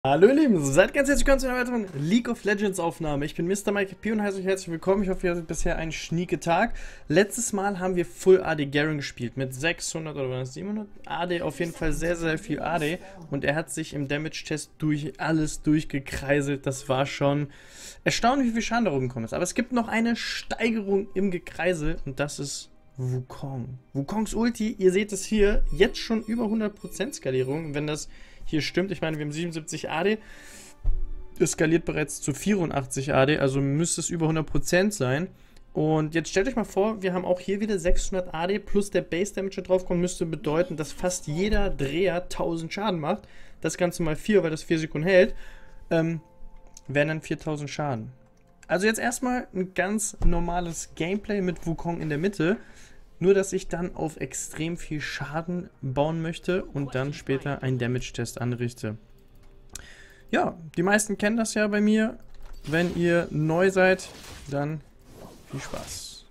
Hallo ihr Lieben, seid ganz herzlich willkommen zu einer weiteren League of Legends Aufnahme. Ich bin Mr. Mike P und heiße euch herzlich willkommen. Ich hoffe, ihr hattet bisher einen schnieke Tag. Letztes Mal haben wir Full AD Garen gespielt mit 600 oder was, 700 AD, auf jeden Fall sehr, sehr viel AD. Und er hat sich im Damage-Test durch alles durchgekreiselt. Das war schon erstaunlich, wie viel Schaden da rumgekommen ist. Aber es gibt noch eine Steigerung im Gekreisel und das ist Wukong. Wukongs Ulti, ihr seht es hier, jetzt schon über 100% Skalierung, wenn das hier stimmt. Ich meine, wir haben 77 AD, es skaliert bereits zu 84 AD, also müsste es über 100% sein. Und jetzt stellt euch mal vor, wir haben auch hier wieder 600 AD plus der Base Damage, der draufkommt, müsste bedeuten, dass fast jeder Dreher 1000 Schaden macht. Das Ganze mal 4, weil das 4 Sekunden hält, wären dann 4000 Schaden. Also jetzt erstmal ein ganz normales Gameplay mit Wukong in der Mitte. Nur, dass ich dann auf extrem viel Schaden bauen möchte und dann später einen Damage-Test anrichte. Ja, die meisten kennen das ja bei mir. Wenn ihr neu seid, dann viel Spaß.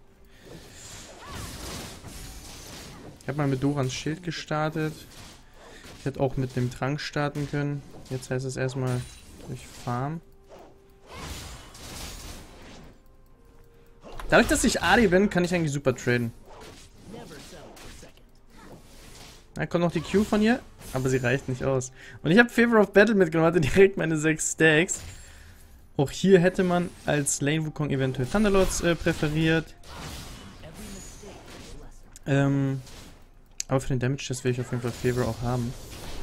Ich habe mal mit Dorans Schild gestartet. Ich hätte auch mit dem Trank starten können. Jetzt heißt es erstmal durch Farm. Dadurch, dass ich AD bin, kann ich eigentlich super traden. Da kommt noch die Q von ihr, aber sie reicht nicht aus. Und ich habe Favor of Battle mitgenommen, hatte direkt meine 6 Stacks. Auch hier hätte man als Lane Wukong eventuell Thunderlords präferiert. Aber für den Damage Test will ich auf jeden Fall Favor auch haben.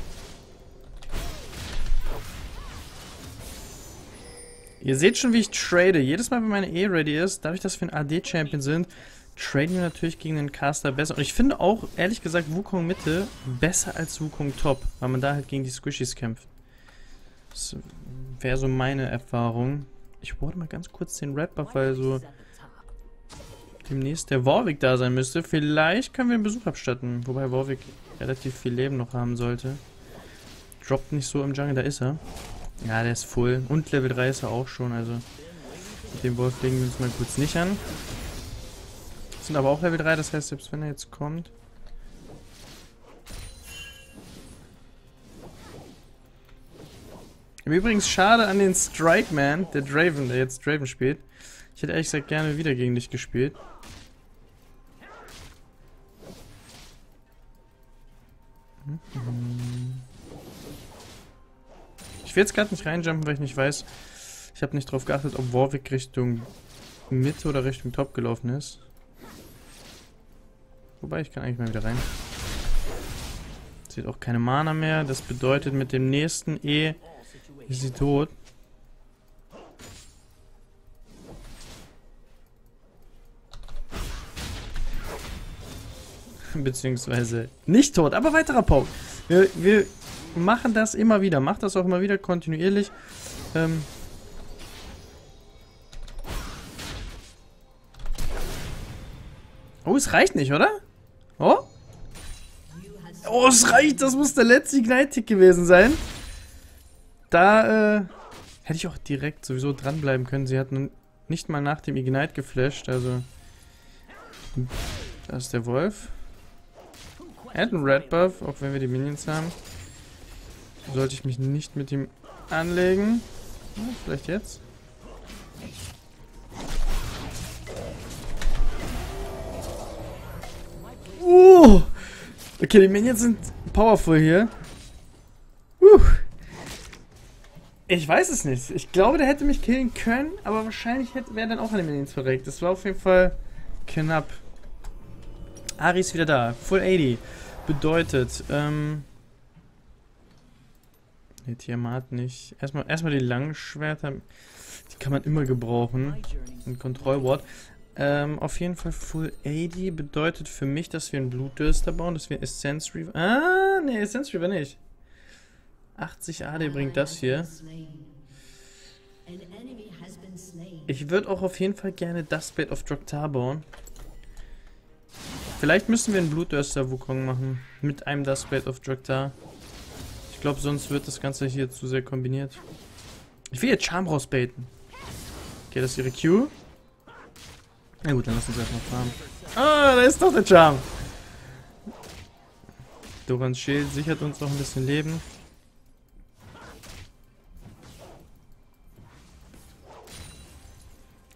Ihr seht schon, wie ich trade. Jedes Mal, wenn meine E ready ist, dadurch, dass wir ein AD-Champion sind, traden wir natürlich gegen den Caster besser. Und ich finde auch, ehrlich gesagt, Wukong Mitte besser als Wukong Top, weil man da halt gegen die Squishies kämpft. Das wäre so meine Erfahrung. Ich wollte mal ganz kurz den Red Buff, weil so demnächst der Warwick da sein müsste. Vielleicht können wir einen Besuch abstatten, wobei Warwick relativ viel Leben noch haben sollte. Droppt nicht so im Jungle, da ist er. Ja, der ist full. Und Level 3 ist er auch schon, also mit dem Wolf legen wir uns mal kurz nicht an. Sind aber auch Level 3, das heißt, selbst wenn er jetzt kommt. Übrigens schade an den Strikeman, der Draven, der jetzt Draven spielt. Ich hätte ehrlich gesagt gerne wieder gegen dich gespielt. Ich will jetzt gerade nicht reinjumpen, weil ich nicht weiß. Ich habe nicht drauf geachtet, ob Warwick Richtung Mitte oder Richtung Top gelaufen ist. Wobei, ich kann eigentlich mal wieder rein. Sieht auch keine Mana mehr. Das bedeutet, mit dem nächsten E ist sie tot. Beziehungsweise nicht tot, aber weiterer Poke. Wir machen das immer wieder. Macht das auch immer wieder kontinuierlich. Oh, es reicht nicht, oder? Oh? Oh, es reicht. Das muss der letzte Ignite-Tick gewesen sein. Da hätte ich auch direkt sowieso dranbleiben können. Sie hat nicht mal nach dem Ignite geflasht. Also, da ist der Wolf. Er hat einen Red Buff, auch wenn wir die Minions haben. Sollte ich mich nicht mit ihm anlegen. Ja, vielleicht jetzt. Okay, die Minions sind powerful hier. Ich weiß es nicht. Ich glaube, der hätte mich killen können, aber wahrscheinlich wäre dann auch an den Minions verreckt. Das war auf jeden Fall knapp. Ari ist wieder da. Full 80. Bedeutet, der Tiamat nicht. Erstmal die langen Schwerter. Die kann man immer gebrauchen. Ein Kontrollwort. Auf jeden Fall Full 80 bedeutet für mich, dass wir einen Blutdürster bauen, dass wir Essence Reaver. Ah, ne, Essence Reaver nicht. 80 AD bringt das hier. Ich würde auch auf jeden Fall gerne Duskblade of Draktar bauen. Vielleicht müssen wir einen Blutdürster Wukong machen. Mit einem Duskblade of Draktar. Ich glaube, sonst wird das Ganze hier zu sehr kombiniert. Ich will jetzt Charm rausbaiten. Okay, das ist ihre Q. Na gut, dann lass uns erstmal farmen. Ah, da ist doch der Charm. Dorans Schild sichert uns noch ein bisschen Leben.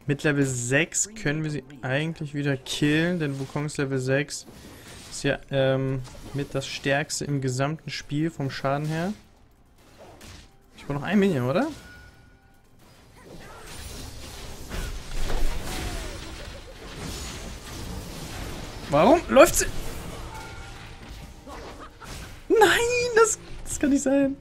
Mit Level 6 können wir sie eigentlich wieder killen, denn Wukong ist Level 6. Ist ja mit das stärkste im gesamten Spiel vom Schaden her. Ich brauche noch ein Minion, oder? Warum läuft sie? Nein, das kann nicht sein.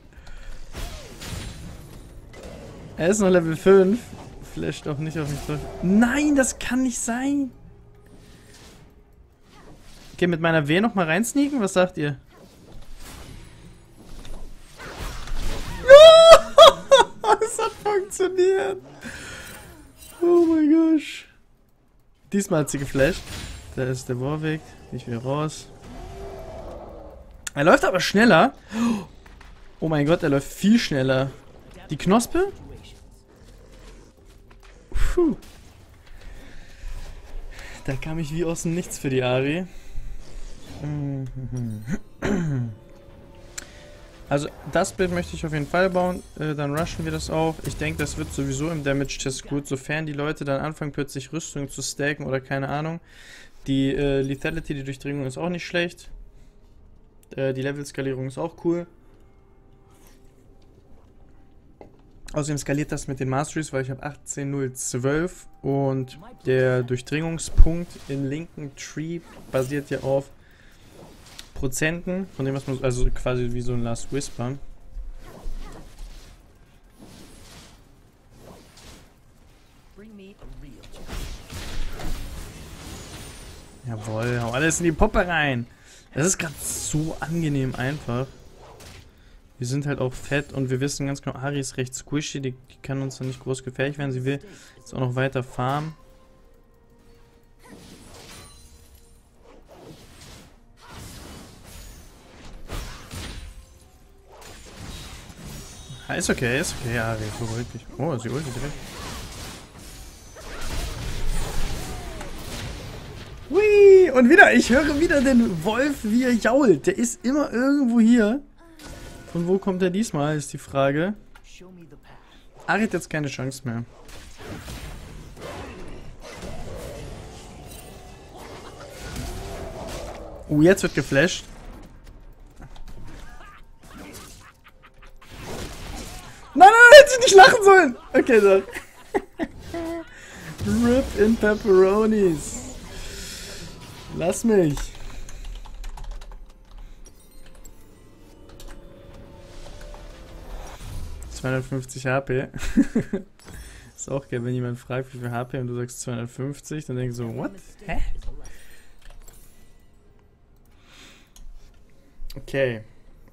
Er ist noch Level 5. Flasht auch nicht auf mich drauf. Nein, das kann nicht sein. Okay, mit meiner W nochmal reinsneaken? Was sagt ihr? Es hat funktioniert. Oh mein Gott. Diesmal hat sie geflasht. Da ist der Warwick. Ich will raus. Er läuft aber schneller. Oh mein Gott, er läuft viel schneller. Die Knospe? Puh. Da kam ich wie aus dem Nichts für die Ari. Also das Bild möchte ich auf jeden Fall bauen. Dann rushen wir das auch. Ich denke, das wird sowieso im Damage-Test gut, sofern die Leute dann anfangen, plötzlich Rüstungen zu stacken oder keine Ahnung. Die Lethality, die Durchdringung ist auch nicht schlecht. Die Level-Skalierung ist auch cool. Außerdem skaliert das mit den Masteries, weil ich habe 18.012 und der Durchdringungspunkt im linken Tree basiert ja auf Prozenten, von dem was man, also quasi wie so ein Last Whisper. Jawohl, hau alles in die Puppe rein. Das ist gerade so angenehm einfach. Wir sind halt auch fett und wir wissen ganz genau, Ari ist recht squishy, die kann uns dann nicht groß gefährlich werden. Sie will jetzt auch noch weiter farmen. Ist okay, Ari, beruhig dich. Oh, sie ultet direkt. Hui, und wieder, ich höre wieder den Wolf, wie er jault. Der ist immer irgendwo hier. Von wo kommt er diesmal, ist die Frage. Ari hat jetzt keine Chance mehr. Jetzt wird geflasht. Nein, hätte ich nicht lachen sollen. Okay, so. Rip in Pepperonis. Lass mich. ...250 HP. Ist auch geil, wenn jemand fragt, wie viel HP und du sagst 250, dann denkst du so, what? Hä? Okay.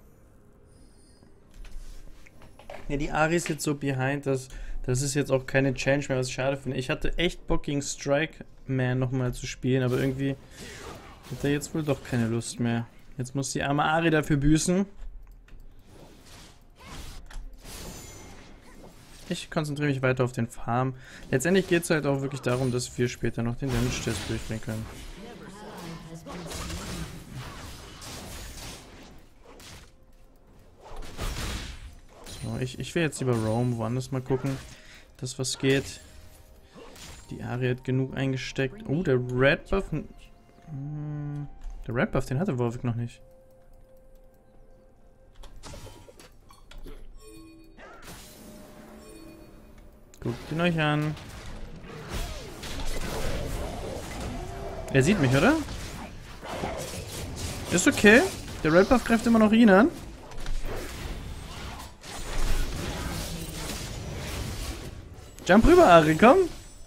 Ja, die Ari ist jetzt so behind, das ist jetzt auch keine Change mehr, was ich schade finde. Ich hatte echt Bock gegen Strike Man nochmal zu spielen, aber irgendwie hat er jetzt wohl doch keine Lust mehr. Jetzt muss die arme Ari dafür büßen. Ich konzentriere mich weiter auf den Farm. Letztendlich geht es halt auch wirklich darum, dass wir später noch den Damage-Test durchbringen können. So, ich will jetzt lieber Roam, woanders mal gucken, dass was geht. Die Ari hat genug eingesteckt. Oh, der Red Buff. Der Red Buff, den hatte Warwick noch nicht. Guckt ihn euch an. Er sieht mich, oder? Ist okay. Der Red Buff greift immer noch ihn an. Jump rüber, Ari, komm.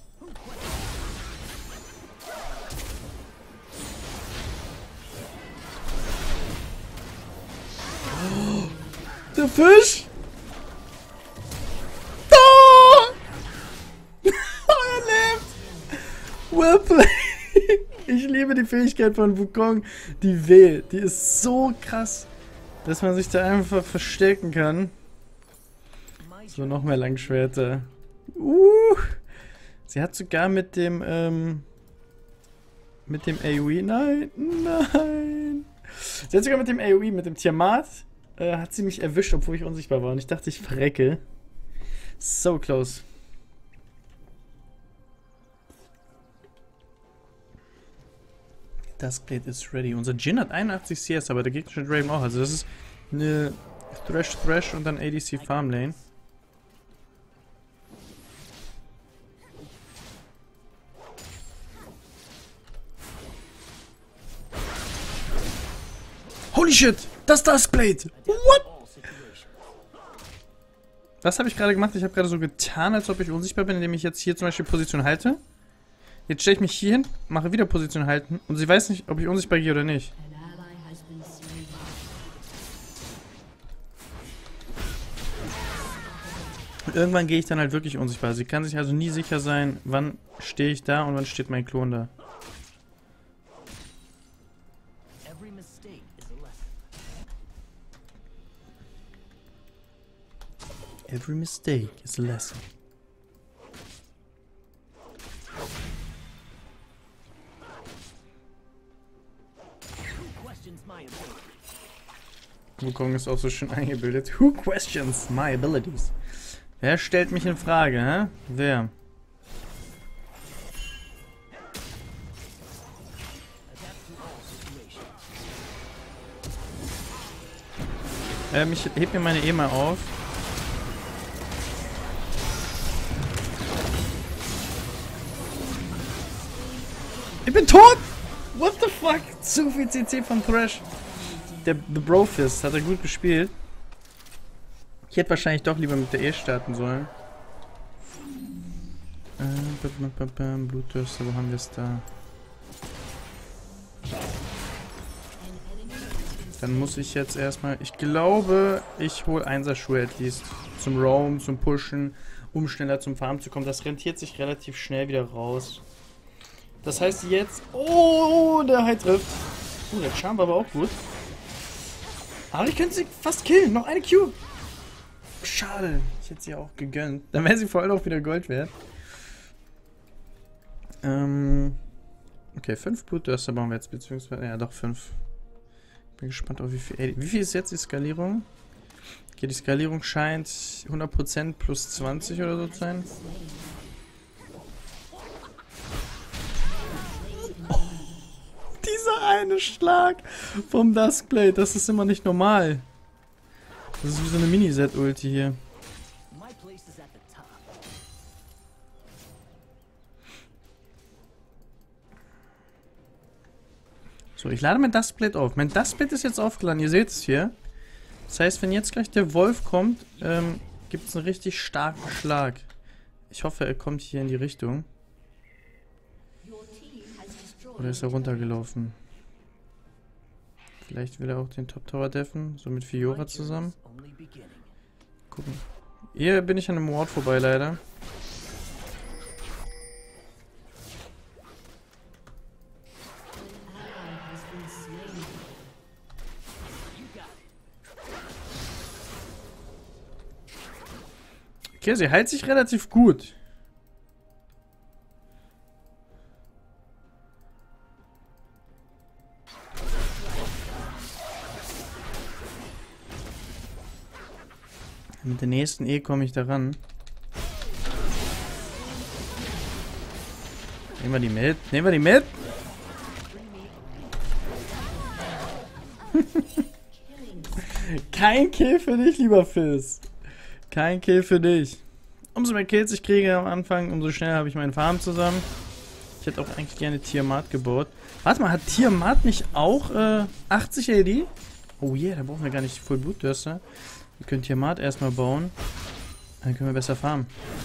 Oh, der Fisch. Well ich liebe die Fähigkeit von Wukong. Die W, die ist so krass, dass man sich da einfach verstecken kann. So, noch mehr Langschwerter. Sie hat sogar mit dem AoE, nein. Sie hat sogar mit dem AoE, mit dem Tiamat, hat sie mich erwischt, obwohl ich unsichtbar war. Und ich dachte, ich verrecke. So close. Duskblade is ready. Unser Jhin hat 81 CS, aber der gegnerische Draven auch. Also das ist eine Thresh und dann ADC Farmlane. Holy shit! Das Duskblade! What? Was habe ich gerade gemacht? Ich habe gerade so getan, als ob ich unsichtbar bin, indem ich jetzt hier zum Beispiel Position halte. Jetzt stelle ich mich hier hin, mache wieder Position halten und sie weiß nicht, ob ich unsichtbar gehe oder nicht. Und irgendwann gehe ich dann halt wirklich unsichtbar. Sie kann sich also nie sicher sein, wann stehe ich da und wann steht mein Klon da. Every mistake is a lesson. Wukong ist auch so schön eingebildet. Who questions my abilities? Wer stellt mich in Frage, hä? Wer? Ich heb mir meine mal auf. Ich bin tot! What the fuck? Zu viel CC von Thresh. Der The Brofist hat er gut gespielt. Ich hätte wahrscheinlich doch lieber mit der E starten sollen. Blutdürste, wo haben wir es da? Dann muss ich jetzt erstmal... Ich glaube, ich hole Einser-Schuhe at least. Zum Roam, zum Pushen, um schneller zum Farm zu kommen. Das rentiert sich relativ schnell wieder raus. Das heißt jetzt... Oh, der High trifft. Der Charm war aber auch gut. Aber ich könnte sie fast killen. Noch eine Q. Schade. Ich hätte sie auch gegönnt. Dann wäre sie vor allem auch wieder Gold wert. Okay, 5 Blutdörster bauen wir jetzt. Beziehungsweise... Ja, doch 5. Bin gespannt auf wie viel... Wie viel ist jetzt die Skalierung? Okay, die Skalierung scheint 100% plus 20 oder so zu sein. Dieser eine Schlag vom Duskblade, das ist immer nicht normal. Das ist wie so eine Mini-Set-Ulti hier. So, ich lade mein Duskblade auf. Mein Duskblade ist jetzt aufgeladen, ihr seht es hier. Das heißt, wenn jetzt gleich der Wolf kommt, gibt es einen richtig starken Schlag. Ich hoffe, er kommt hier in die Richtung. Oder ist er runtergelaufen? Vielleicht will er auch den Top Tower deffen, so mit Fiora zusammen. Gucken. Hier bin ich an einem Ward vorbei, leider. Okay, sie heilt sich relativ gut. Mit der nächsten E komme ich da ran. Nehmen wir die mit? Nehmen wir die mit? Kein Kill für dich, lieber Fizz. Kein Kill für dich. Umso mehr Kills ich kriege am Anfang, umso schneller habe ich meinen Farm zusammen. Ich hätte auch eigentlich gerne Tiamat gebaut. Warte mal, hat Tiamat nicht auch 80 AD? Oh yeah, da brauchen wir gar nicht Full Blutdörster. Wir können Tiamat erstmal bauen. Dann können wir besser farmen.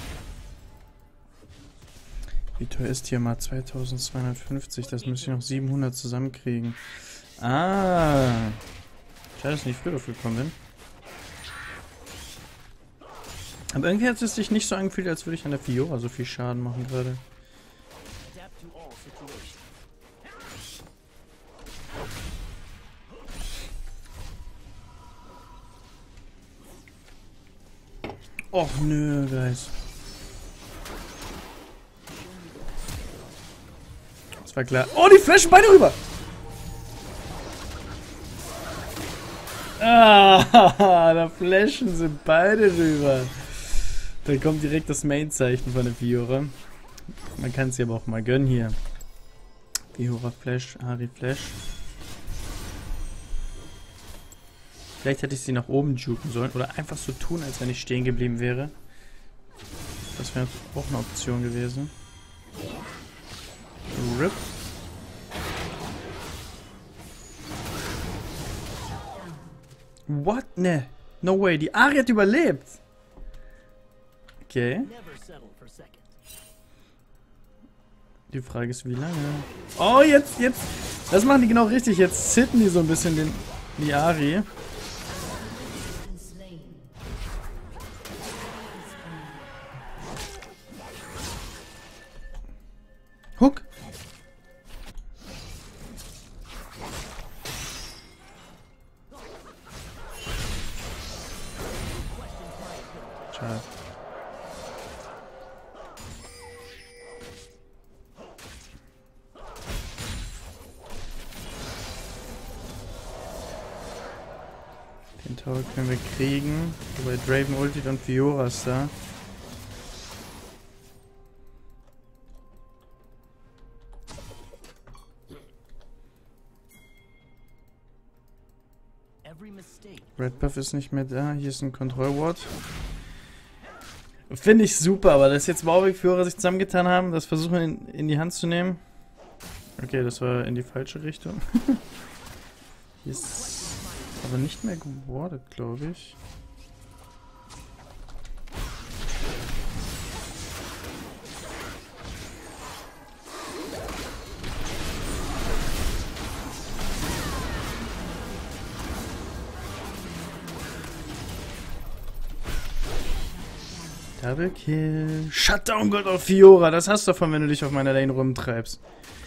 Wie teuer ist Tiamat? 2250. Das müssen wir noch 700 zusammenkriegen. Ah. Schade, dass ich nicht früher dafür gekommen bin. Aber irgendwie hat es sich nicht so angefühlt, als würde ich an der Fiora so viel Schaden machen gerade. Och nö, Guys. Das war klar. Oh, die flashen beide rüber! Ah, da flashen sie beide rüber. Da kommt direkt das Main-Zeichen von der Fiora. Man kann es ihr aber auch mal gönnen hier. Fiora Flash, Ari Flash. Vielleicht hätte ich sie nach oben juken sollen. Oder einfach so tun, als wenn ich stehen geblieben wäre. Das wäre auch eine Option gewesen. RIP. What? Ne. No way. Die Ari hat überlebt. Okay. Die Frage ist, wie lange? Oh, jetzt. Das machen die genau richtig. Jetzt sitten die so ein bisschen die Ari. Hook. Schade. Den Tower können wir kriegen. Wobei Draven ultit und Fiora ist da. Red Buff ist nicht mehr da. Hier ist ein Control Ward. Finde ich super, aber dass jetzt Warwick-Führer sich zusammengetan haben, das versuchen in die Hand zu nehmen. Okay, das war in die falsche Richtung. Hier ist aber nicht mehr gewardet, glaube ich. Double Kill. Shutdown Gold auf Fiora. Das hast du davon, wenn du dich auf meiner Lane rumtreibst.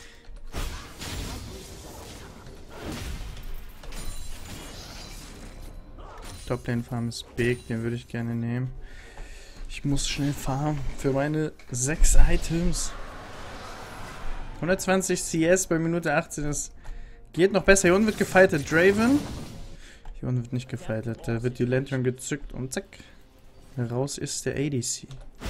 Toplane Farm ist big. Den würde ich gerne nehmen. Ich muss schnell farmen für meine 6 Items. 120 CS bei Minute 18. Das geht noch besser. Hier unten wird gefightet. Draven. Hier unten wird nicht gefightet. Da wird die Lantern gezückt und zack. Raus ist der ADC.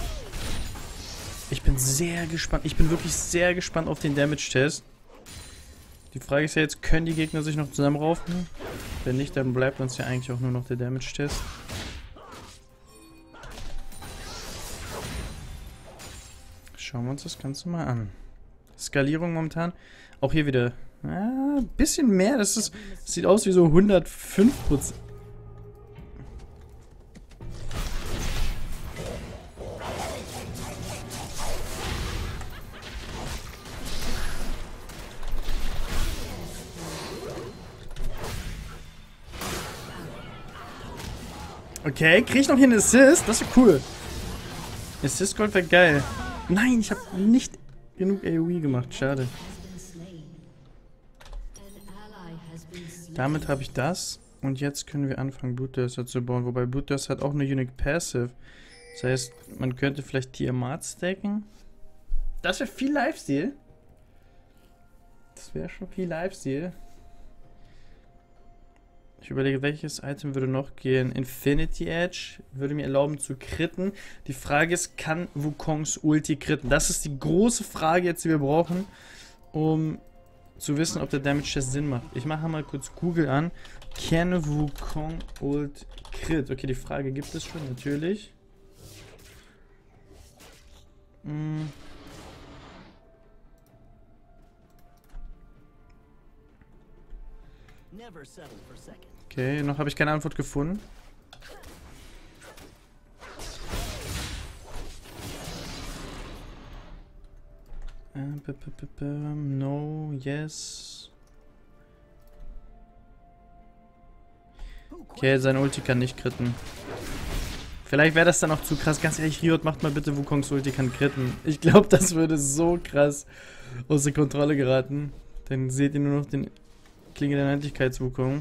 Ich bin sehr gespannt. Ich bin wirklich sehr gespannt auf den Damage-Test. Die Frage ist ja jetzt, können die Gegner sich noch zusammenraufen? Wenn nicht, dann bleibt uns ja eigentlich auch nur noch der Damage-Test. Schauen wir uns das Ganze mal an. Skalierung momentan. Auch hier wieder ein bisschen mehr. Das sieht aus wie so 105%. Okay, krieg ich noch hier einen Assist? Das ist cool. Assist Gold wäre geil. Nein, ich habe nicht genug AoE gemacht. Schade. Damit habe ich das. Und jetzt können wir anfangen, Blutdurster zu bauen. Wobei Blutdurster hat auch eine Unique Passive. Das heißt, man könnte vielleicht Tiamat stacken. Das wäre viel Lifesteal. Das wäre schon viel Lifesteal. Ich überlege, welches Item würde noch gehen. Infinity Edge würde mir erlauben zu critten. Die Frage ist, kann Wukongs Ulti critten? Das ist die große Frage jetzt, die wir brauchen, um zu wissen, ob der Damage Test Sinn macht. Ich mache mal kurz Google an. Can Wukong Ult crit? Okay, die Frage gibt es schon, natürlich. Okay, noch habe ich keine Antwort gefunden. No, yes. Okay, sein Ulti kann nicht critten. Vielleicht wäre das dann auch zu krass. Ganz ehrlich, Riot, macht mal bitte Wukongs Ulti kann critten. Ich glaube, das würde so krass aus der Kontrolle geraten. Dann seht ihr nur noch den Klinge der Unendlichkeits-Wukong.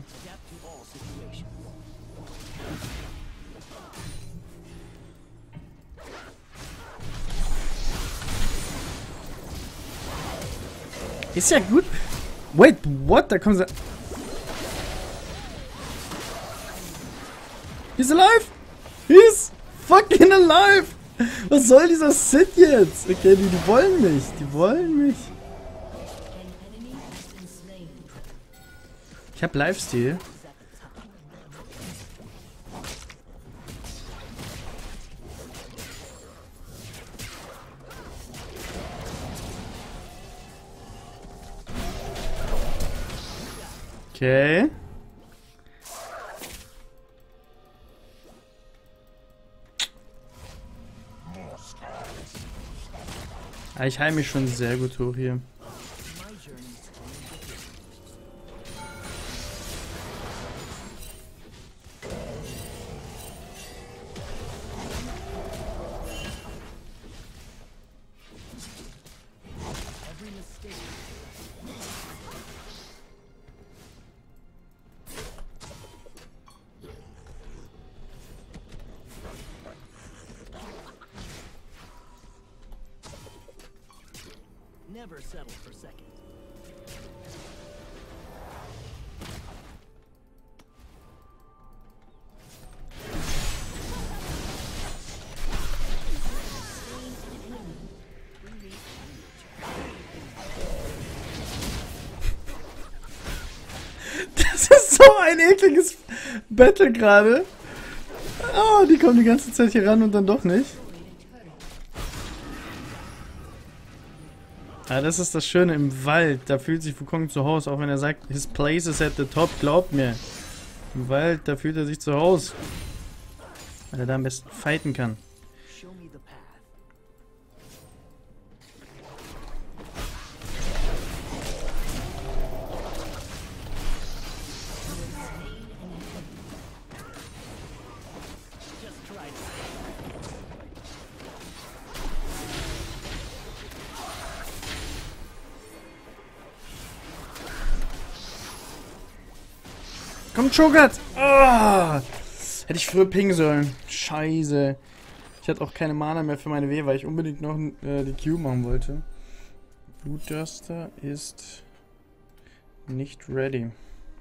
Ist ja gut. Wait, what? Da kommen sie. He's alive! He's fucking alive! Was soll dieser Sid jetzt? Okay, die wollen mich. Die wollen mich. Ich hab Lifesteal. Okay. Ah, ich heile mich schon sehr gut hoch hier. Never settle for second. Das ist so ein ekliges Battle gerade. Oh, die kommen die ganze Zeit hier ran und dann doch nicht. Ja, das ist das Schöne im Wald. Da fühlt sich Wukong zu Hause, auch wenn er sagt, his place is at the top. Glaubt mir. Im Wald, da fühlt er sich zu Hause. Weil er da am besten fighten kann. Show me the path. Just try to. Komm, Cho'Gath! Oh! Hätte ich früher pingen sollen. Scheiße. Ich hatte auch keine Mana mehr für meine W, weil ich unbedingt noch die Q machen wollte. Blutdurster ist nicht ready.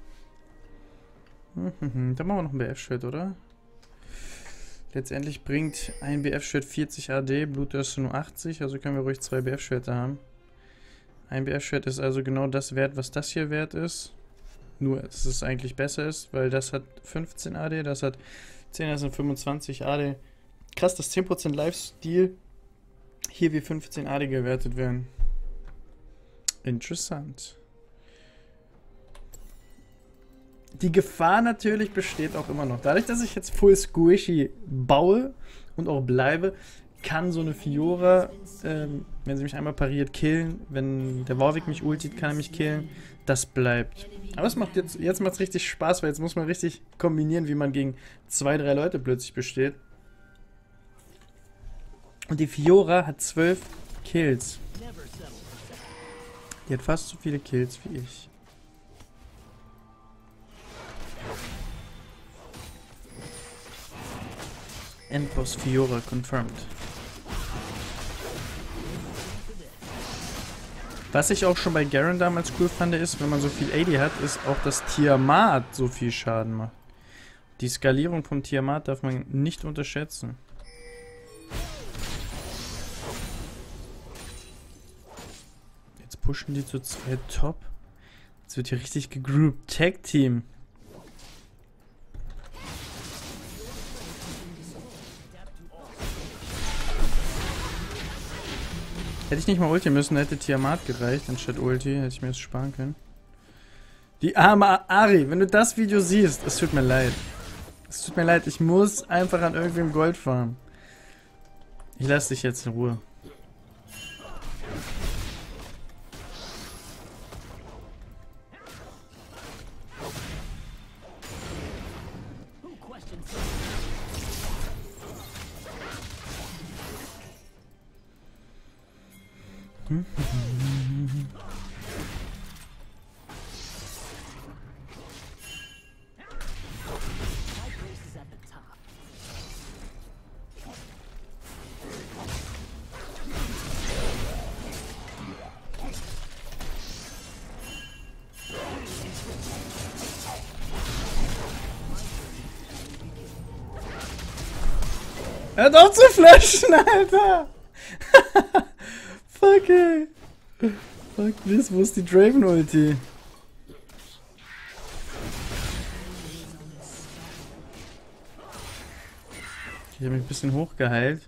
Dann machen wir noch ein BF-Schwert, oder? Letztendlich bringt ein BF-Schwert 40 AD, Blutdurster nur 80, also können wir ruhig 2 BF-Schwerter haben. Ein BF-Schwert ist also genau das wert, was das hier wert ist. Nur, dass es eigentlich besser ist, weil das hat 15 AD, das hat 10, das sind 25 AD. Krass, dass 10% Lifesteal hier wie 15 AD gewertet werden. Interessant. Die Gefahr natürlich besteht auch immer noch. Dadurch, dass ich jetzt Full Squishy baue und auch bleibe, kann so eine Fiora, wenn sie mich einmal pariert, killen. Wenn der Warwick mich ultit, kann er mich killen. Das bleibt. Aber es macht jetzt macht es richtig Spaß, weil jetzt muss man richtig kombinieren, wie man gegen 2, 3 Leute plötzlich besteht. Und die Fiora hat 12 Kills. Die hat fast so viele Kills wie ich. Endboss Fiora confirmed. Was ich auch schon bei Garen damals cool fand, ist, wenn man so viel AD hat, ist auch, dass Tiamat so viel Schaden macht. Die Skalierung vom Tiamat darf man nicht unterschätzen. Jetzt pushen die zu 2 Top. Jetzt wird hier richtig gegrouped. Tag Team. Hätte ich nicht mal ulti müssen, hätte Tiamat gereicht, anstatt Ulti, hätte ich mir das sparen können. Die arme Ari, wenn du das Video siehst, es tut mir leid. Es tut mir leid, ich muss einfach an irgendwem Gold farmen. Ich lasse dich jetzt in Ruhe. Hört auf zu flashen, Alter! Fuck, ey. Fuck this, wo ist die Draven-Ulti? Ich habe mich ein bisschen hochgeheilt.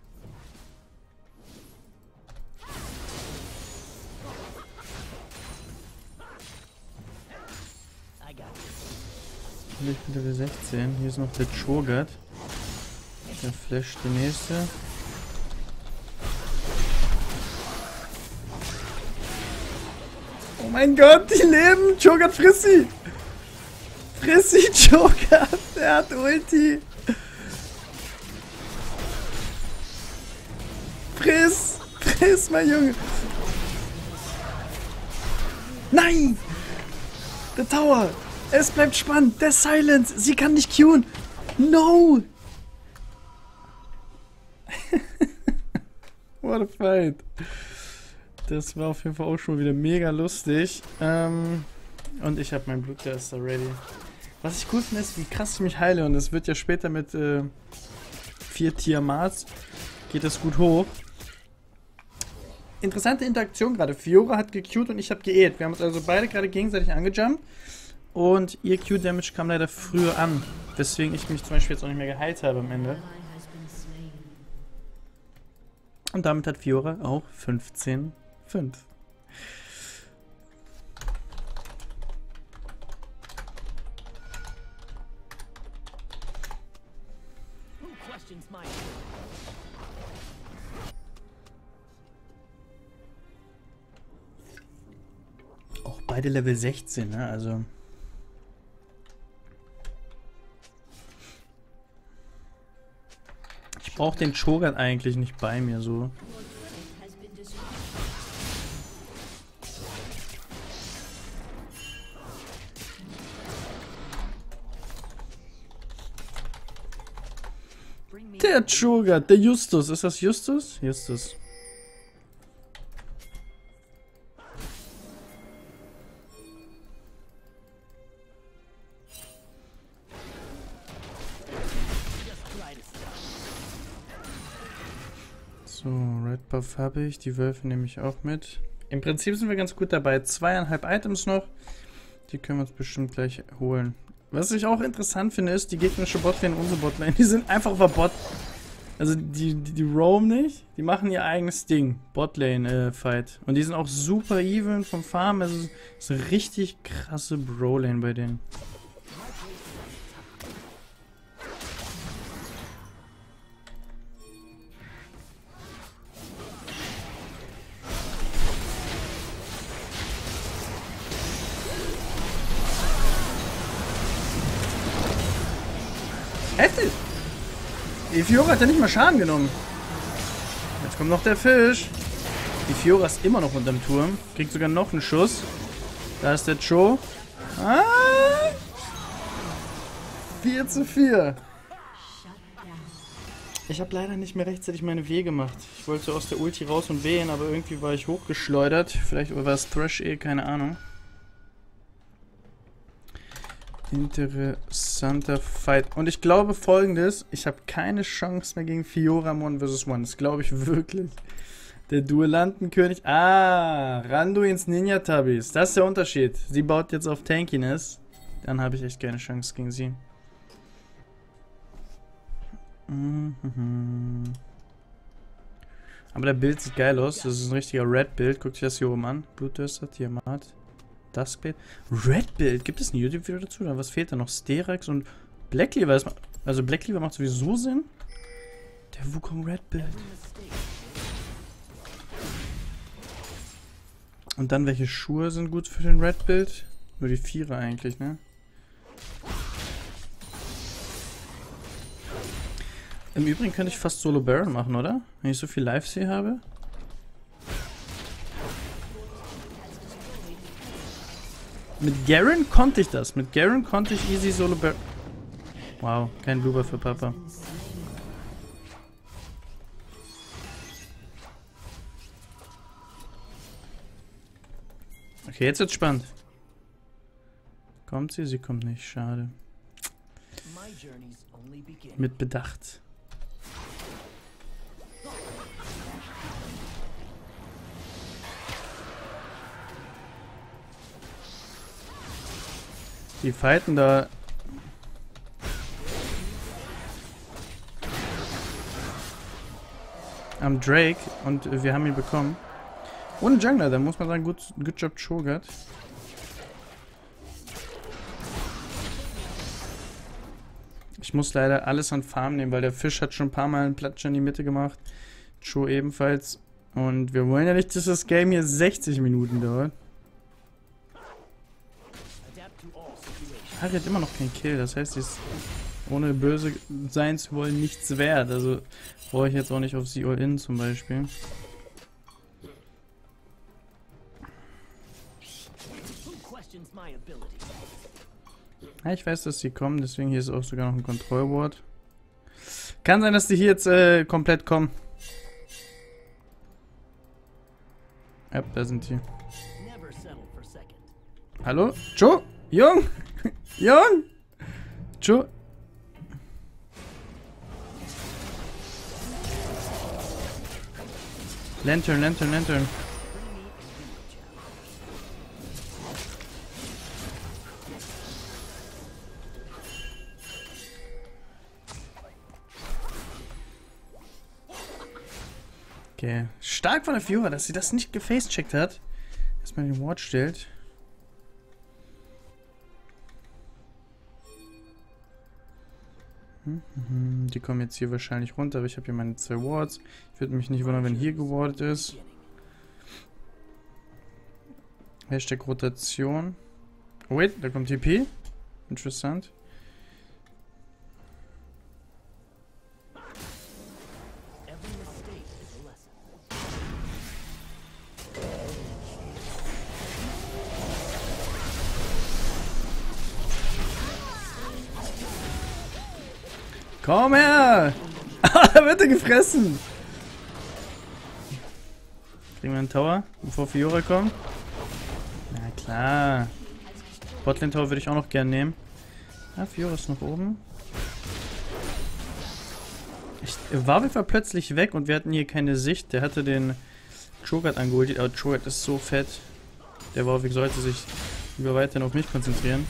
I got Ich bin Level 16. Hier ist noch der Cho'Gath. Der flasht die nächste. Oh mein Gott, die leben! Cho'Gath, friss sie! Friss sie, Cho'Gath! Der hat Ulti! Friss! Friss, mein Junge! Nein! Der Tower! Es bleibt spannend! Der Silence! Sie kann nicht queuen! No! What a fight! Das war auf jeden Fall auch schon wieder mega lustig. Und ich habe mein Bluttester ready. Was ich cool finde, ist, wie krass ich mich heile. Und es wird ja später mit 4 Tiamats geht das gut hoch. Interessante Interaktion gerade. Fiora hat gequeued und ich habe geäht. Wir haben uns also beide gerade gegenseitig angejumpt. Und ihr Q-Damage kam leider früher an. Deswegen ich mich zum Beispiel jetzt auch nicht mehr geheilt habe am Ende. Und damit hat Fiora auch 15,5. who questions my Auch beide Level 16, ne? Also. Ich brauche den Cho'Gath eigentlich nicht bei mir so. bring me Der Cho'Gath, der Justus. Ist das Justus? Justus. just try to stop. So, Red Buff habe ich. Die Wölfe nehme ich auch mit. Im Prinzip sind wir ganz gut dabei. 2,5 Items noch. Die können wir uns bestimmt gleich holen. Was ich auch interessant finde, ist, die gegnerische Botlane und unsere Botlane, die sind einfach auf der Bot. Also die roam nicht, die machen ihr eigenes Ding. Botlane-Fight. Und die sind auch super even vom Farm. Also ist eine richtig krasse Bro-Lane bei denen. Heftig! Die Fiora hat ja nicht mal Schaden genommen. Jetzt kommt noch der Fisch. Die Fiora ist immer noch unterm Turm. Kriegt sogar noch einen Schuss. Da ist der Cho. Ah! 4:4. Ich habe leider nicht mehr rechtzeitig meine W gemacht. Ich wollte aus der Ulti raus und wählen, aber irgendwie war ich hochgeschleudert. Vielleicht war es Thresh keine Ahnung. Interessanter Fight. Und ich glaube folgendes, ich habe keine Chance mehr gegen Fiora im 1 vs 1. Das glaube ich wirklich. Der Duellantenkönig. Ah, Randuins Ninja Tabis. Das ist der Unterschied. Sie baut jetzt auf Tankiness. Dann habe ich echt keine Chance gegen sie. Aber der Bild sieht geil aus. Das ist ein richtiger Red-Bild. Guckt euch das hier oben an. Blutdurster, Tiamat. Duskblade. Red Build. Gibt es ein YouTube-Video dazu? Oder was fehlt da noch? Sterakx und Blackleaver. Also Blackleaver macht sowieso Sinn. Der Wukong Red Build. Und dann welche Schuhe sind gut für den Red Build? Nur die 4er eigentlich, ne? Im Übrigen könnte ich fast Solo Baron machen, oder? Wenn ich so viel Live-See habe. Mit Garen konnte ich das. Mit Garen konnte ich easy Solo Baron. Wow, kein Blooper für Papa. Okay, jetzt wird's spannend. Kommt sie? Sie kommt nicht. Schade. My journey's only beginning. Mit Bedacht. Die fighten da. am Drake und wir haben ihn bekommen. Ohne Jungler, da muss man sagen, good job Cho'Gath. Ich muss leider alles an Farm nehmen, weil der Fisch hat schon ein paar Mal einen Platsch in die Mitte gemacht. Cho ebenfalls. Und wir wollen ja nicht, dass das Game hier 60 Minuten dauert. Harry hat immer noch keinen Kill, das heißt, sie ist ohne böse sein zu wollen nichts wert. Also brauche ich jetzt auch nicht auf sie All-In zum Beispiel. Ja, ich weiß, dass sie kommen, deswegen hier ist auch sogar noch ein Kontrollwort. Kann sein, dass die hier jetzt komplett kommen. Ja, da sind die. Hallo? Cho? Jung? Jung? Cho? Lantern, Lantern, Lantern. Okay. Stark von der Fiora, dass sie das nicht gefacecheckt hat. Erstmal den Ward stellt. Die kommen jetzt hier wahrscheinlich runter, aber ich habe hier meine 2 Wards. Ich würde mich nicht wundern, wenn hier gewardet ist. Hashtag Rotation. Oh wait, da kommt TP. Interessant. Komm her! Da wird er gefressen! Kriegen wir einen Tower, bevor Fiora kommt? Na klar. Botlane Tower würde ich auch noch gern nehmen. Ah, Fiora ist noch oben. Warwick war plötzlich weg und wir hatten hier keine Sicht. Der hatte den Cho'Gath angeholt, aber Cho'Gath ist so fett. Der Warwick sollte sich lieber weiterhin auf mich konzentrieren.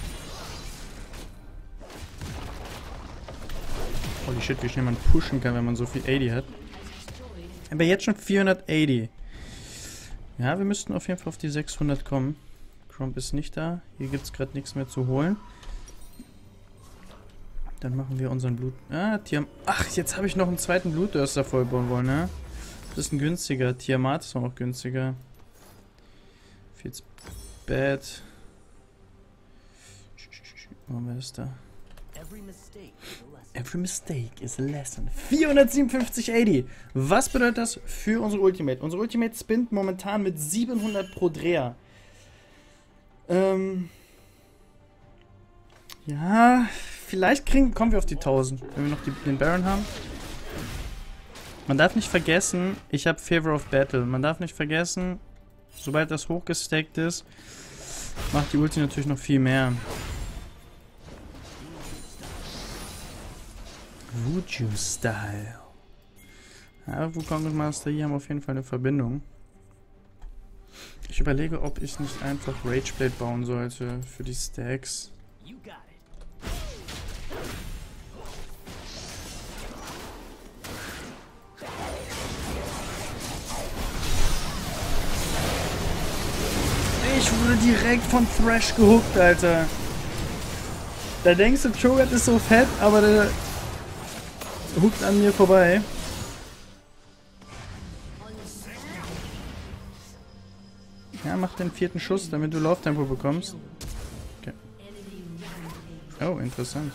Holy shit, wie schnell man pushen kann, wenn man so viel AD hat. Aber jetzt schon 480. Ja, wir müssten auf jeden Fall auf die 600 kommen. Cromp ist nicht da. Hier gibt es gerade nichts mehr zu holen. Dann machen wir unseren Blut... Ah, Ach, jetzt habe ich noch einen zweiten Blutdörster vollbauen wollen, ne? Das ist ein günstiger. Tiamat ist auch noch günstiger. Feels bad. Machen wir das da. Every mistake is a lesson. 457 AD. Was bedeutet das für unsere Ultimate? Unsere Ultimate spinnt momentan mit 700 pro Dreher. Ja, vielleicht kommen wir auf die 1000, wenn wir noch den Baron haben. Man darf nicht vergessen, ich habe Favor of Battle. Man darf nicht vergessen, sobald das hochgestackt ist, macht die Ulti natürlich noch viel mehr. Voodoo Style. Ja, Wukong und Master Yi haben auf jeden Fall eine Verbindung. Ich überlege, ob ich nicht einfach Rageblade bauen sollte für die Stacks. Ich wurde direkt von Thresh gehuckt, Alter. Da denkst du, Cho'Gath ist so fett, aber der huckt an mir vorbei. Ja, mach den 4. Schuss, damit du Lauftempo bekommst. Okay. Oh, interessant.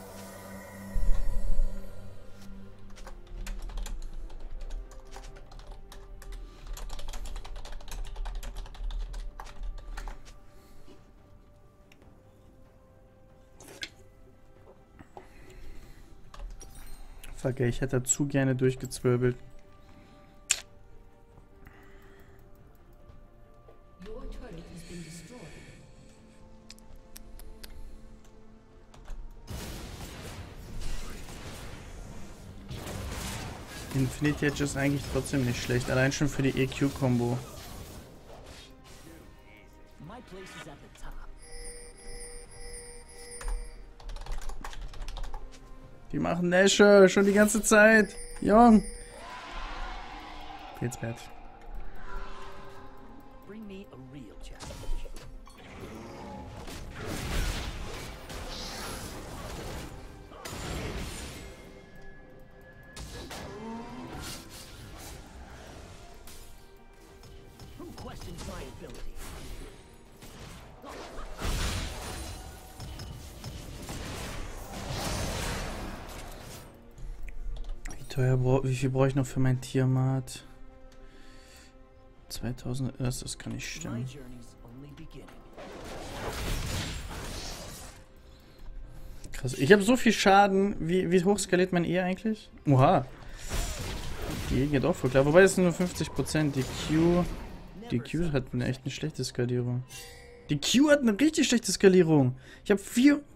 Fuck, ey, ich hätte zu gerne durchgezwirbelt. Infinity Edge ist eigentlich trotzdem nicht schlecht, allein schon für die EQ-Kombo. Die machen Nashor schon die ganze Zeit. Jung. Geht's Bett. Bring me a real challenge. Who questions my ability? Wie viel brauche ich noch für mein Tiamat? 2000, das kann nicht My stimmen. journey's only beginning. Krass. Ich habe so viel Schaden. Wie hoch skaliert mein E eigentlich? Oha. Die E geht auch voll klar. Wobei das sind nur 50%. Die Q hat echt eine schlechte Skalierung. Die Q hat eine richtig schlechte Skalierung. Ich habe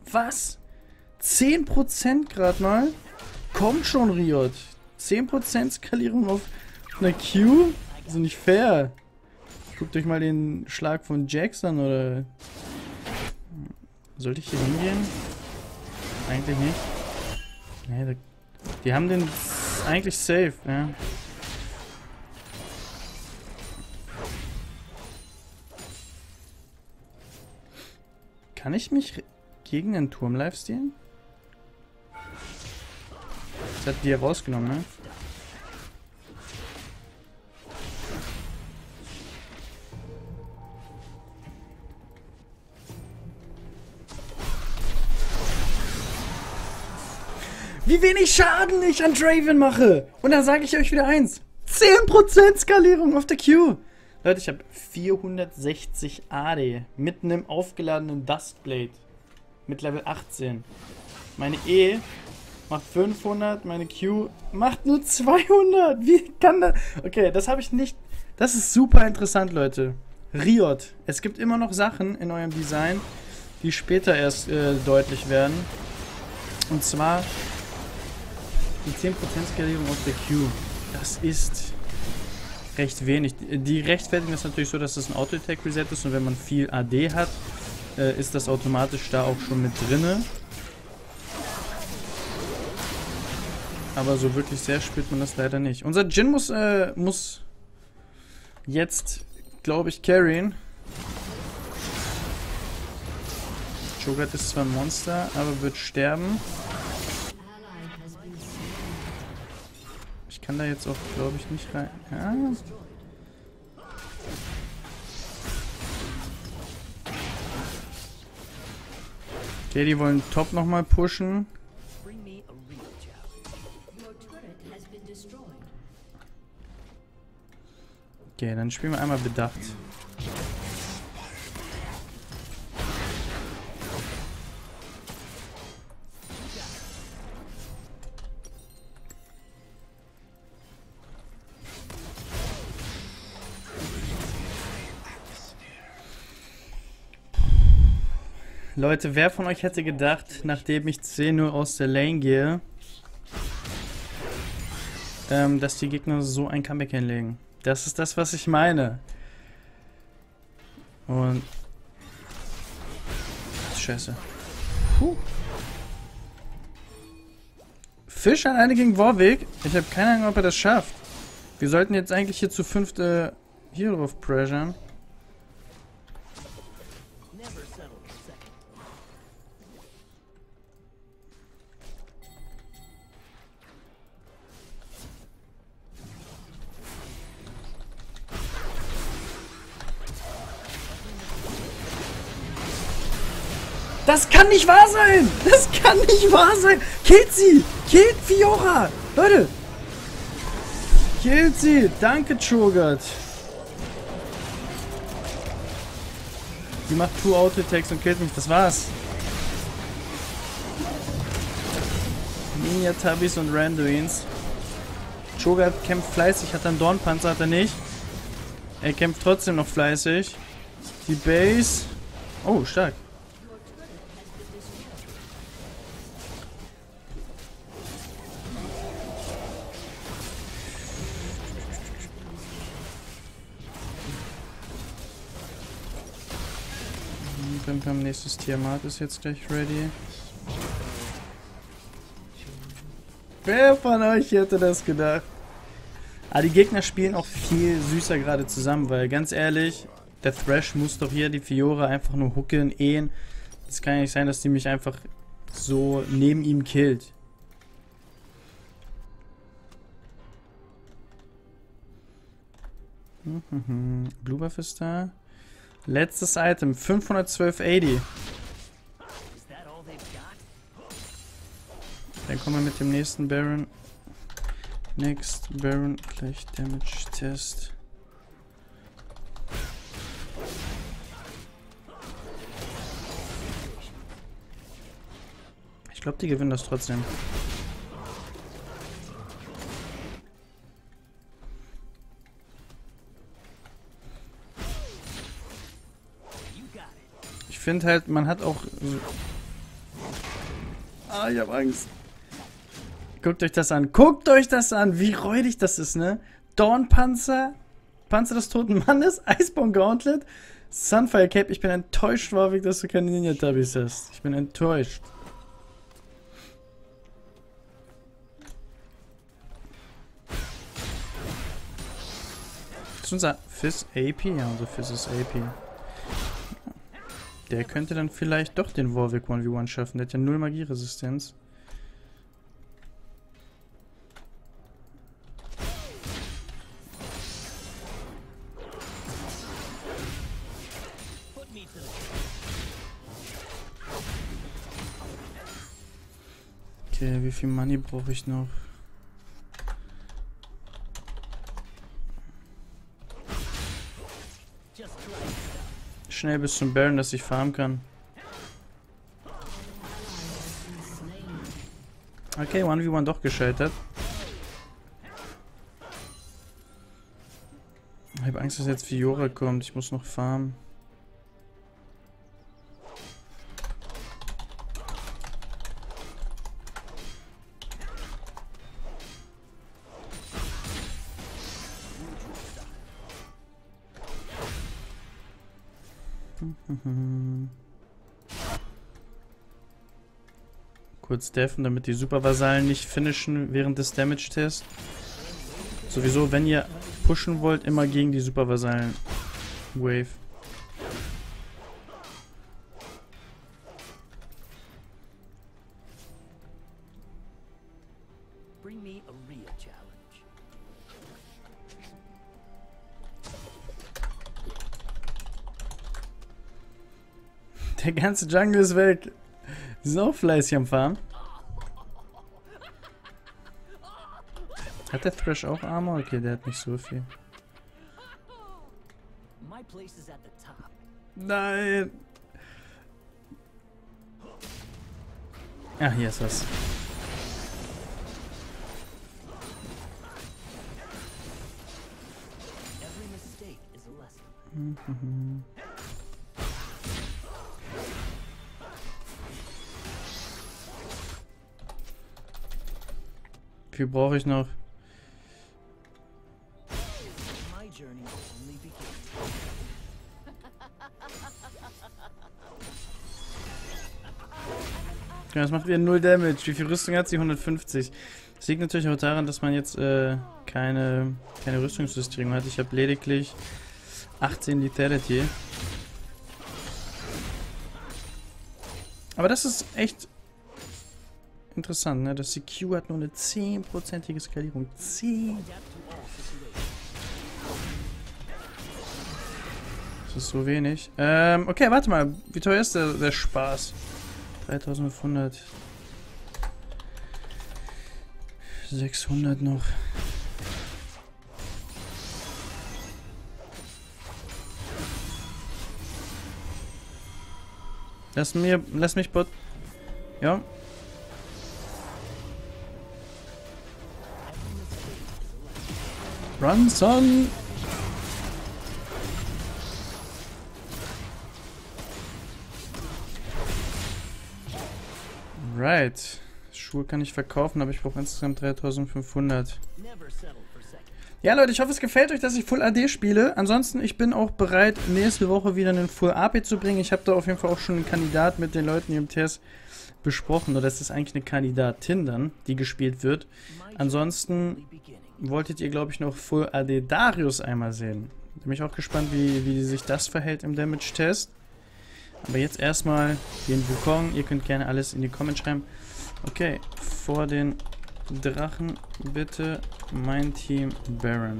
10% gerade mal. Komm schon, Riot. 10% Skalierung auf einer Q? Das ist nicht fair. Guckt euch mal den Schlag von Jax an, oder... Sollte ich hier hingehen? Eigentlich nicht. Nee, die haben den eigentlich safe, ja. Kann ich mich gegen einen Turm lifestealen? Das hat die rausgenommen, ne? Wie wenig Schaden ich an Draven mache! Und dann sage ich euch wieder eins. 10% Skalierung auf der Q! Leute, ich habe 460 AD mit einem aufgeladenen Dustblade. Mit Level 18. Meine E macht 500, meine Q macht nur 200. Wie kann das... Okay, das habe ich nicht... Das ist super interessant, Leute. Riot. Es gibt immer noch Sachen in eurem Design, die später erst deutlich werden. Und zwar die 10% Skalierung auf der Q. Das ist recht wenig. Die rechtfertigen das natürlich so, dass das ein Auto-Attack-Reset ist und wenn man viel AD hat, ist das automatisch da auch schon mit drinne. Aber so wirklich sehr spürt man das leider nicht. Unser Jhin muss jetzt, glaube ich, carryen. Cho'Gath ist zwar ein Monster, aber wird sterben. Ich kann da jetzt auch, glaube ich, nicht rein. Ja. Okay, die wollen Top nochmal pushen. Bring me a real challenge. Your turret has been destroyed. Okay, dann spielen wir einmal bedacht. Leute, wer von euch hätte gedacht, nachdem ich 10 aus der Lane gehe, dass die Gegner so ein Comeback hinlegen? Das ist das, was ich meine. Und... Scheiße. Fisch alleine gegen Warwick? Ich habe keine Ahnung, ob er das schafft. Wir sollten jetzt eigentlich hier zu 5. Hier drauf pressuren. Never settle for second. Das kann nicht wahr sein! Das kann nicht wahr sein! Killt sie! Killt Fiora! Leute! Killt sie! Danke, Cho'Gath! Die macht 2 Auto-Attacks und killt mich. Das war's. Ninja Tabis und Randuins. Cho'Gath kämpft fleißig, hat einen Dornpanzer, hat er nicht. Er kämpft trotzdem noch fleißig. Die Base. Oh, stark. Pim, nächstes Tiamat ist jetzt gleich ready. Wer von euch hätte das gedacht? Aber die Gegner spielen auch viel süßer gerade zusammen, weil ganz ehrlich, der Thresh muss doch hier die Fiora einfach nur hooken, ehen. Es kann ja nicht sein, dass die mich einfach so neben ihm killt. Bluebuff ist da. Letztes Item, 512,80. Is that all they've got? Dann kommen wir mit dem nächsten Baron. Next Baron, gleich Damage Test. Ich glaube, die gewinnen das trotzdem. Ich finde halt, man hat auch... Ah, ich hab Angst. Guckt euch das an. Guckt euch das an, wie räudig das ist, ne? Dornpanzer, Panzer des toten Mannes, Iceborne Gauntlet, Sunfire Cape. Ich bin enttäuscht, Warwick, dass du keine Ninja-Tabis hast. Ich bin enttäuscht. Das ist unser Fizz AP? Ja, unser Fizz ist AP. Der könnte dann vielleicht doch den Warwick 1v1 schaffen. Der hat ja 0 Magieresistenz. Okay, wie viel Money brauche ich noch? Schnell bis zum Baron, dass ich farmen kann. Okay, 1v1 doch gescheitert. Ich habe Angst, dass jetzt Fiora kommt. Ich muss noch farmen. Kurz deffen, damit die Supervasallen nicht finishen während des Damage-Tests. Sowieso, wenn ihr pushen wollt, immer gegen die Supervasallen. Wave. Bring me a real challenge. Der ganze Jungle ist weg. Die sind auch fleißig am Farm. Hat der Thresh auch Armor? Okay, der hat nicht so viel. My place is at the top. Nein. Ah, hier ist was. Every mistake is a lesson. Wie viel brauche ich noch? My journey only begins. Ja, das macht wieder 0 Damage. Wie viel Rüstung hat sie? 150. Das liegt natürlich auch daran, dass man jetzt keine Rüstungsjustierung hat. Ich habe lediglich 18 Lethality. Aber das ist echt interessant, ne? Das CQ hat nur eine 10%ige Skalierung. 10! Das ist so wenig. Okay, warte mal. Wie teuer ist der Spaß? 3500. 600 noch. Lass mich Bot. Ja. Run, son! Right. Schuhe kann ich verkaufen, aber ich brauche insgesamt 3500. Never settle for second. Ja, Leute, ich hoffe, es gefällt euch, dass ich Full AD spiele. Ansonsten, ich bin auch bereit, nächste Woche wieder einen Full AP zu bringen. Ich habe da auf jeden Fall auch schon einen Kandidat mit den Leuten hier im TS besprochen. Oder das ist eigentlich eine Kandidatin dann, die gespielt wird. My Ansonsten only beginning. wolltet ihr, glaube ich, noch Full AD Darius einmal sehen. Bin ich auch gespannt, wie sich das verhält im Damage-Test. Aber jetzt erstmal den Wukong. Ihr könnt gerne alles in die Comments schreiben. Okay, vor den Drachen bitte mein Team Baron.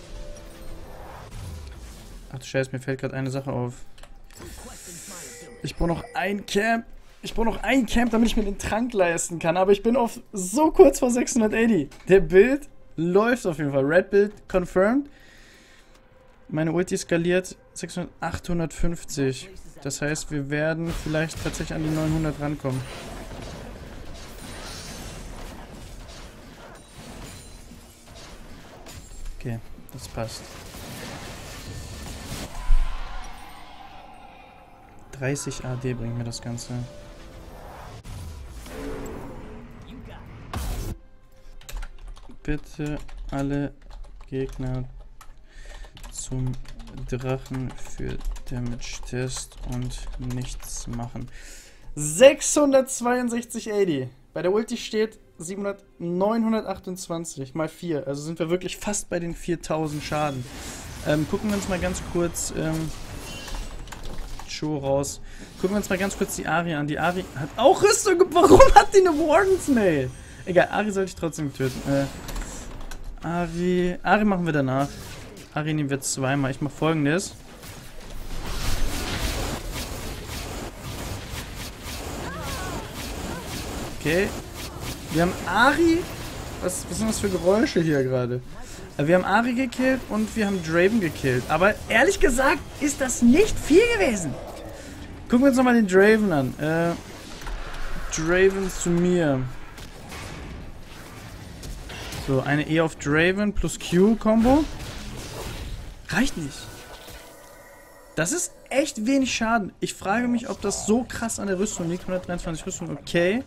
Ach du Scheiße, mir fällt gerade eine Sache auf. Ich brauche noch ein Camp. Ich brauche noch ein Camp, damit ich mir den Trank leisten kann. Aber ich bin auf so kurz vor 680. Der Bild läuft auf jeden Fall. Red Build confirmed. Meine Ulti skaliert 850. Das heißt, wir werden vielleicht tatsächlich an die 900 rankommen. Okay, das passt. 30 AD bringt mir das Ganze. Bitte alle Gegner zum Drachen für Damage-Test und nichts machen. 662 AD. Bei der Ulti steht 928 mal 4. Also sind wir wirklich fast bei den 4000 Schaden. Gucken wir uns mal ganz kurz Show raus. Gucken wir uns mal ganz kurz die Ari an. Die Ari hat auch Rüstung. Warum hat die eine Wardens Mail? Egal, Ari sollte ich trotzdem töten. Ari machen wir danach. Ari nehmen wir zweimal. Ich mache Folgendes. Okay. Wir haben Ari. Was sind das für Geräusche hier gerade? Wir haben Ari gekillt und wir haben Draven gekillt. Aber ehrlich gesagt ist das nicht viel gewesen. Gucken wir uns nochmal den Draven an. Draven zu mir. So, eine E auf Draven plus Q-Kombo. Reicht nicht. Das ist echt wenig Schaden. Ich frage mich, ob das so krass an der Rüstung liegt. 123 Rüstung, okay.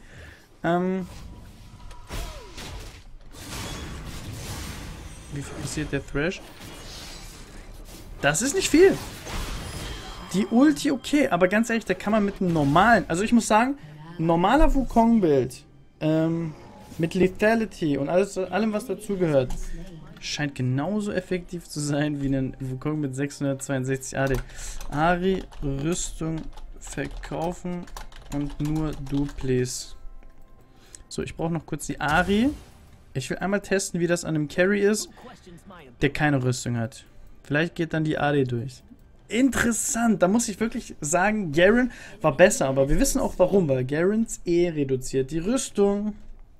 Wie viel passiert der Thrash? Das ist nicht viel. Die Ulti okay, aber ganz ehrlich, da kann man mit einem normalen... Also ich muss sagen, ein normaler Wukong-Bild mit Lethality und allem, was dazugehört, scheint genauso effektiv zu sein wie ein Wukong mit 662 AD. Ari, Rüstung verkaufen und nur du, please. So, ich brauche noch kurz die Ari. Ich will einmal testen, wie das an einem Carry ist, der keine Rüstung hat. Vielleicht geht dann die AD durch. Interessant, da muss ich wirklich sagen, Garen war besser, aber wir wissen auch warum, weil Garens reduziert die Rüstung.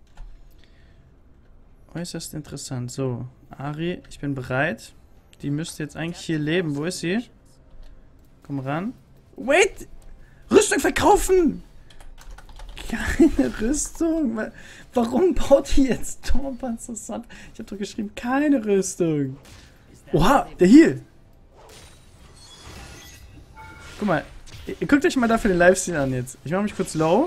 Äußerst interessant. So, Ari, ich bin bereit. Die müsste jetzt eigentlich hier leben. Wo ist sie? Komm ran. Wait! Rüstung verkaufen! Keine Rüstung. Warum baut die jetzt Stormpanzer Sand? Ich habe doch geschrieben, keine Rüstung. Oha, der Heal. Guck mal, ihr guckt euch mal dafür den Livestream an jetzt. Ich mache mich kurz low.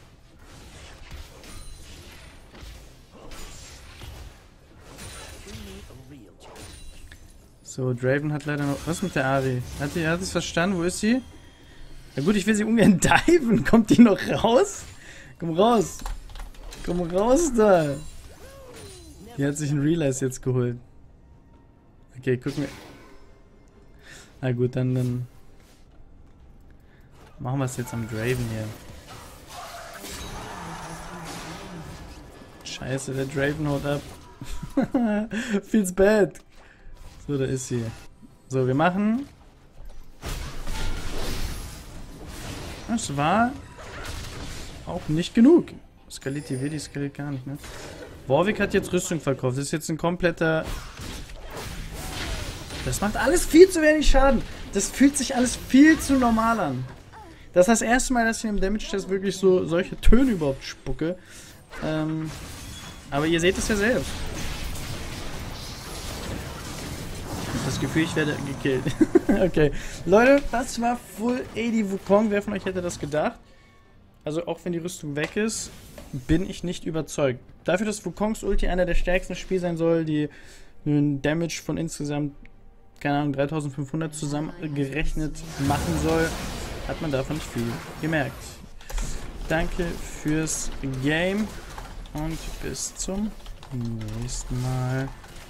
So, Draven hat leider noch... Was mit der Ari? Hat sie es verstanden? Wo ist sie? Na gut, ich will sie ungern diven. Kommt die noch raus? Komm raus. Komm raus da. Die hat sich einen Realize jetzt geholt. Okay, gucken wir. Na gut, dann machen wir es jetzt am Draven hier. Scheiße, der Draven haut ab. Feels bad. So, da ist sie. So, wir machen... Das war auch nicht genug. Skaliert die Willi, skaliert gar nicht, ne? Warwick hat jetzt Rüstung verkauft. Das ist jetzt ein kompletter... Das macht alles viel zu wenig Schaden. Das fühlt sich alles viel zu normal an. Das ist das erste Mal, dass ich im Damage-Test wirklich so solche Töne überhaupt spucke. Aber ihr seht es ja selbst. Das Gefühl, ich werde gekillt. Okay. Leute, das war Full AD Wukong. Wer von euch hätte das gedacht? Also auch wenn die Rüstung weg ist, bin ich nicht überzeugt. Dafür, dass Wukongs Ulti einer der stärksten Spiele sein soll, die einen Damage von insgesamt, keine Ahnung, 3500 zusammengerechnet machen soll, hat man davon nicht viel gemerkt. Danke fürs Game und bis zum nächsten Mal.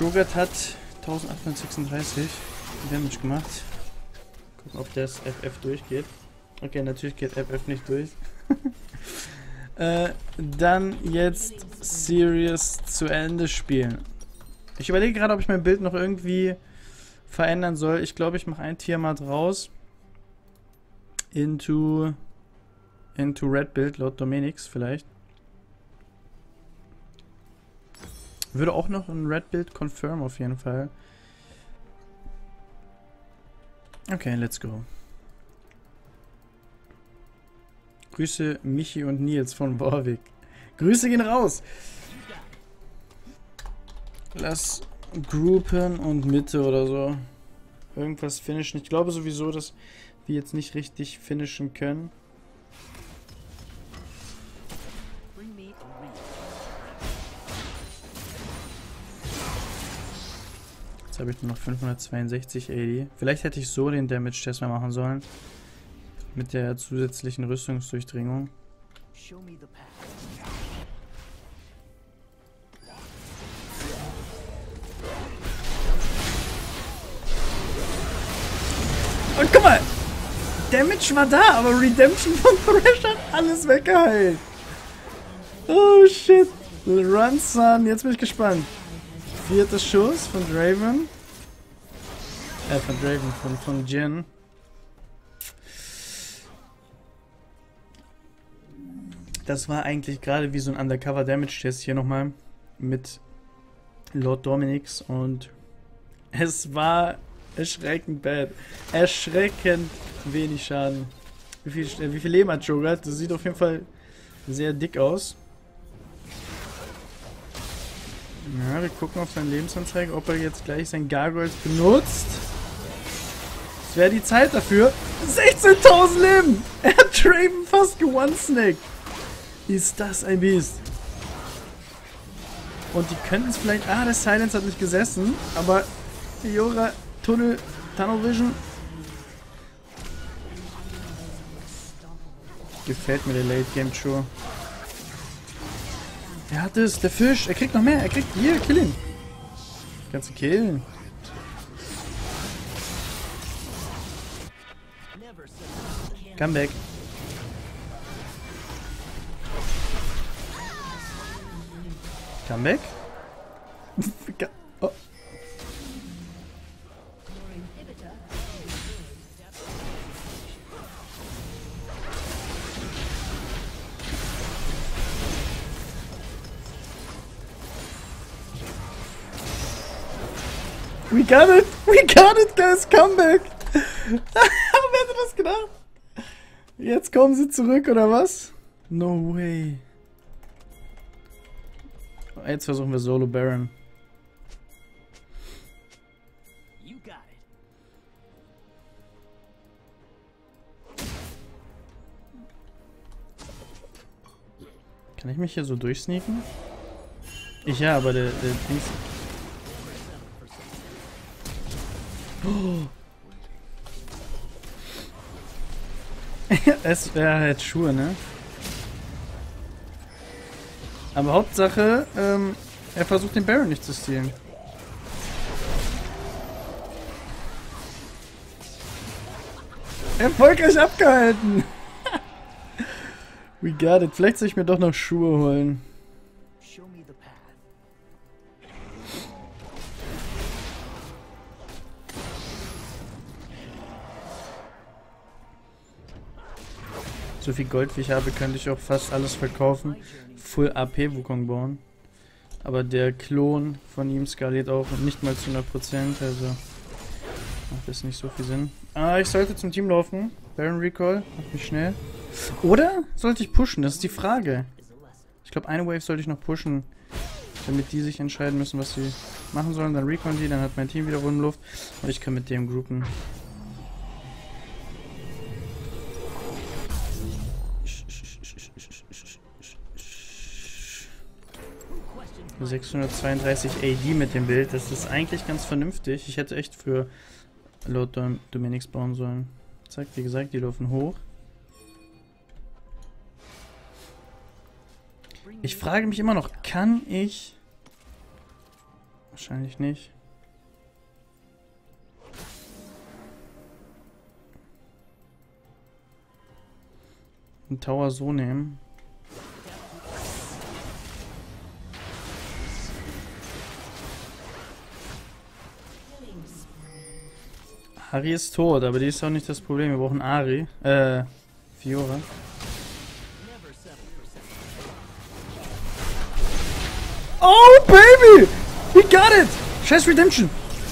Cho'Gath hat 1836 Damage gemacht. Gucken, ob das FF durchgeht. Okay, natürlich geht FF nicht durch. Dann jetzt Sirius zu Ende spielen. Ich überlege gerade, ob ich mein Bild noch irgendwie verändern soll. Ich glaube, ich mache ein Tiamat raus. Into Red Build, laut Dominix vielleicht. Würde auch noch ein Red Build confirm auf jeden Fall. Okay, let's go. Grüße Michi und Nils von Borvik. Grüße gehen raus. Lass groupen und Mitte oder so. Irgendwas finishen. Ich glaube sowieso, dass wir jetzt nicht richtig finishen können. Jetzt habe ich nur noch 562 AD. Vielleicht hätte ich so den Damage-Test mal machen sollen. Mit der zusätzlichen Rüstungsdurchdringung. Und guck mal! Damage war da, aber Redemption von Thresh hat alles weggeheilt. Oh shit. Run, son. Jetzt bin ich gespannt. Vierter Schuss von Draven. Von Jhin. Das war eigentlich gerade wie so ein Undercover-Damage-Test hier nochmal mit Lord Dominix und es war erschreckend bad. Erschreckend wenig Schaden. Wie viel Leben hat Cho'Gath? Das sieht auf jeden Fall sehr dick aus. Ja, wir gucken auf seine Lebensanzeige, ob er jetzt gleich sein Gargoyles benutzt. Es wäre die Zeit dafür. 16.000 Leben! Er hat Draven fast ge-one-snaked. Ist das ein Biest. Und die könnten es vielleicht... Ah, der Silence hat nicht gesessen. Aber Fiora, Tunnel Vision. Gefällt mir der Late Game Show. Er hat es, der Fisch. Er kriegt noch mehr. Er kriegt... Hier, kill ihn. Kannst du killen. Come back. Come back? Oh. We got it! We got it, guys! Come back! Wer hätte das gedacht? Jetzt kommen sie zurück, oder was? No way. Jetzt versuchen wir Solo Baron. Kann ich mich hier so durchsneaken? Ja, aber der Dings... Oh. Er hat Schuhe, ne? Aber Hauptsache, er versucht den Baron nicht zu stehlen. Erfolgreich abgehalten! We got it. Vielleicht soll ich mir doch noch Schuhe holen. So viel Gold wie ich habe, könnte ich auch fast alles verkaufen. Full AP Wukong bauen. Aber der Klon von ihm skaliert auch nicht mal zu 100%, also macht das nicht so viel Sinn. Ah, ich sollte zum Team laufen. Baron Recall, mach mich schnell. Oder sollte ich pushen? Das ist die Frage. Ich glaube, eine Wave sollte ich noch pushen, damit die sich entscheiden müssen, was sie machen sollen. Dann recon die, dann hat mein Team wieder Luft und ich kann mit dem groupen. 632 AD mit dem Bild, das ist eigentlich ganz vernünftig. Ich hätte echt für Lord Dominix bauen sollen. Zack, wie gesagt, die laufen hoch. Ich frage mich immer noch, kann ich Wahrscheinlich nicht. Einen Tower so nehmen. Ari ist tot, aber die ist auch nicht das Problem. Wir brauchen Ari. Fiora. Oh, baby! We got it! Scheiß Redemption!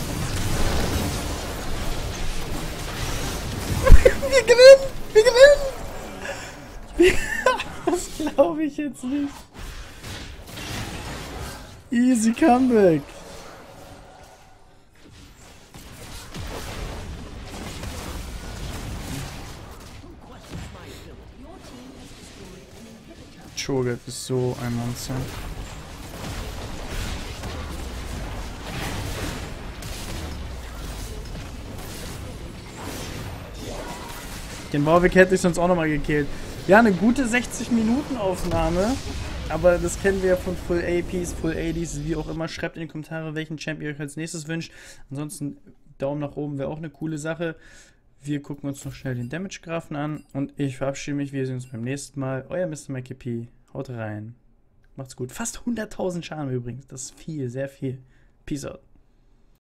Wir gewinnen! Wir gewinnen! Das glaube ich jetzt nicht. Easy Comeback. Cho'Gath ist so ein Monster. Den Warwick hätte ich sonst auch nochmal gekillt. Ja, eine gute 60-Minuten-Aufnahme. Aber das kennen wir ja von Full APs, Full ADs, wie auch immer. Schreibt in die Kommentare, welchen Champ ihr euch als nächstes wünscht. Ansonsten Daumen nach oben wäre auch eine coole Sache. Wir gucken uns noch schnell den Damage-Graphen an. Und ich verabschiede mich. Wir sehen uns beim nächsten Mal. Euer Mr. Mikey P. Haut rein. Macht's gut. Fast 100.000 Schaden übrigens. Das ist viel, sehr viel. Peace out.